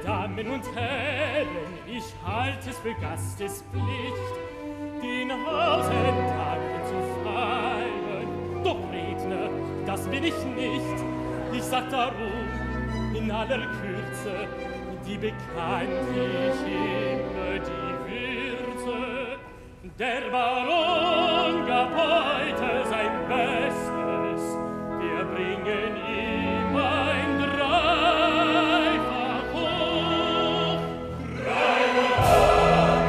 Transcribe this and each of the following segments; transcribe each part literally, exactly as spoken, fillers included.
Damen und Herren, ich halte es für Gastespflicht, den Hausentag zu feiern. Doch Redner, das bin ich nicht. Ich sag darum in aller Kürze, die bekanntlich immer die Würze. Der Baron gab heute sein Bestes, wir bringen ihm ein Dreifach hoch. Dreifach hoch,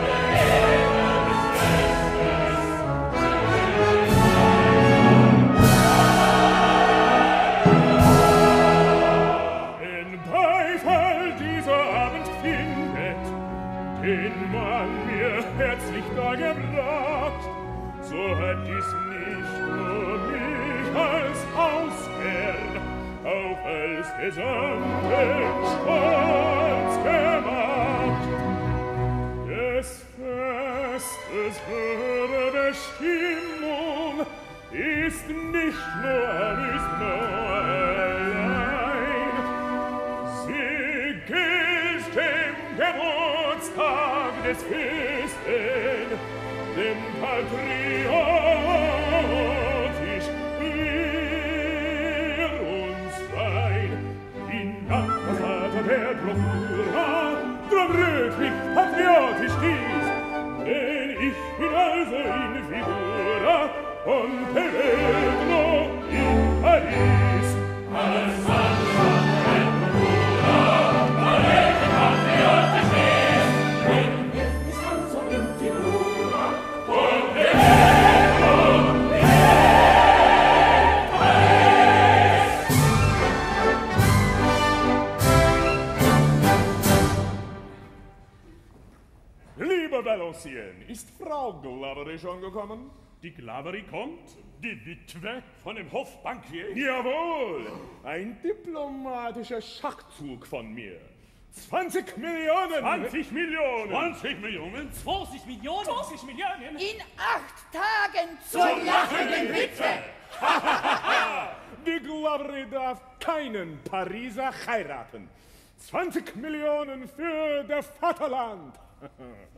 den Beifall dieser Abend findet, den man mir herzlich dargebracht, so hat dies nicht nur mich als Hausherr, auch als gesamten Stolz gemacht. Des Festes höhere Bestimmung ist nicht nur Amüsement allein, sie gilt dem Geburtstag des Fürsten, dem patriotisch wir uns frein. In Dank der Vater der Procura, drum rührt mich patriotisch dies, denn ich bin also in Figura und Pellegno in Paris. Alles Mann von der Procura, weil ich patriotisch dies, denn ich bin also in Figura und Pellegno in Paris. Lieber Balancier, ist Frau Glavery schon gekommen? Die Glavery kommt? Die Witwe von dem Hofbankier? Jawohl, ein diplomatischer Schachzug von mir. zwanzig Millionen! zwanzig Millionen! zwanzig Millionen! zwanzig Millionen! zwanzig Millionen! In acht Tagen Zur lachenden Witwe! Die Glavery darf keinen Pariser heiraten. zwanzig Millionen für das Vaterland!